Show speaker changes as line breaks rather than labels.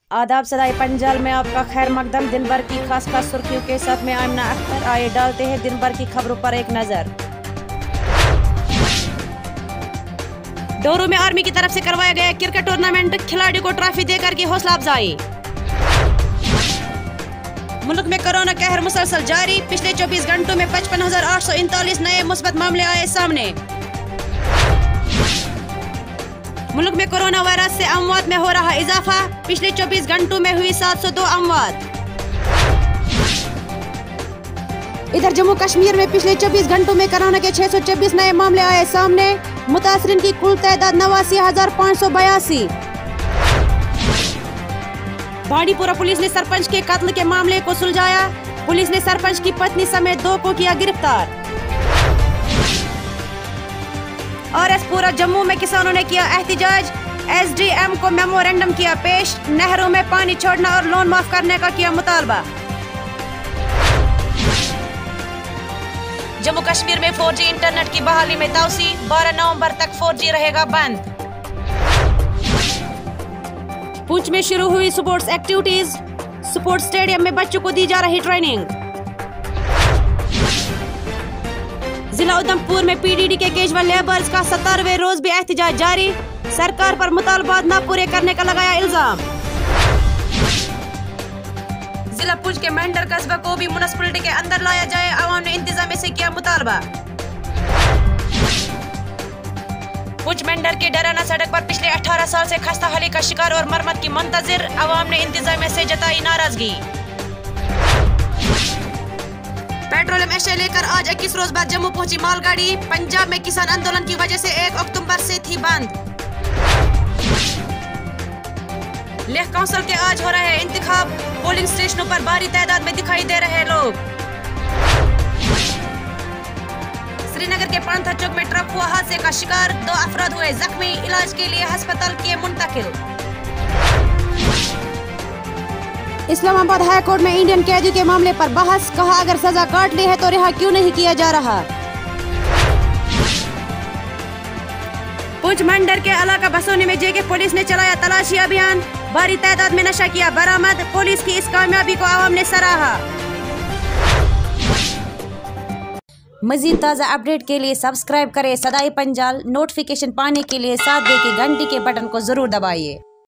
आदाब सदाई पंजाल में आपका खैर मकदम। दिन भर की खास सुर्खियों के साथ में आमना अख्तर। आइए डालते हैं दिन भर की खबरों पर एक नजर। डोरू में आर्मी की तरफ से करवाया गया क्रिकेट टूर्नामेंट, खिलाड़ियों को ट्रॉफी देकर की हौसला अफजाई। मुल्क में कोरोना कहर मुसलसल जारी, पिछले 24 घंटों में 55,839 नए मुस्बत मामले आए सामने। मुल्क में कोरोना वायरस से अमवात में हो रहा इजाफा, पिछले 24 घंटों में हुई 702 अमवात। इधर जम्मू कश्मीर में पिछले 24 घंटों में कोरोना के 626 नए मामले आए सामने, मुतासरीन की कुल तादाद 89,582। बांडीपुरा पुलिस ने सरपंच के कत्ल के मामले को सुलझाया, पुलिस ने सरपंच की पत्नी समेत 2 को किया गिरफ्तार। और पूरा जम्मू में किसानों ने किया एहतिजाज, SDM को मेमोरेंडम किया पेश, नहरों में पानी छोड़ना और लोन माफ करने का किया मुतालबा। जम्मू कश्मीर में 4G इंटरनेट की बहाली में तौसी, 12 नवंबर तक 4G रहेगा बंद। पुंछ में शुरू हुई स्पोर्ट्स एक्टिविटीज, स्पोर्ट्स स्टेडियम में बच्चों को दी जा रही ट्रेनिंग। जिला उधमपुर में PDD के कैजुअल लेबर्स का 17वें रोज भी एहतिजाज जारी, सरकार पर मुतालबात न पूरे करने का लगाया इल्जाम। जिला पुंछ के मेंढर कस्बा को भी म्युनिसिपैलिटी के अंदर लाया जाए, आवाम ने इंतजामिया से किया मुतालबा। पुंछ मेंढर के डराना सड़क पर पिछले 18 साल से खस्ता हाली का शिकार और मरम्मत की मुंतजिर, आवाम ने इंतजामिया से जताई नाराजगी। पेट्रोलियम एशिया लेकर आज 21 रोज बाद जम्मू पहुंची मालगाड़ी, पंजाब में किसान आंदोलन की वजह से 1 अक्टूबर से थी बंद। लेह काउंसिल के आज हो रहे हैं इंतखाब, पोलिंग स्टेशनों पर भारी तादाद में दिखाई दे रहे लोग। श्रीनगर के पांथा चौक में ट्रक हुआ हादसे का शिकार, 2 अफराद हुए जख्मी, इलाज के लिए अस्पताल किए मुंतकिल। इस्लामाबाद हाई कोर्ट में इंडियन कैदी के मामले पर बहस, कहा अगर सजा काट ली है तो रिहा क्यों नहीं किया जा रहा। पुंछ मंडर के इलाका बसोनी में JK पुलिस ने चलाया तलाशी अभियान, भारी तादाद में नशा किया बरामद, पुलिस की इस कामयाबी को आवाम ने सराहा। मजीद ताज़ा अपडेट के लिए सब्सक्राइब करें सदाई पंजाल, नोटिफिकेशन पाने के लिए साथ दे के घंटी के बटन को जरूर दबाइए।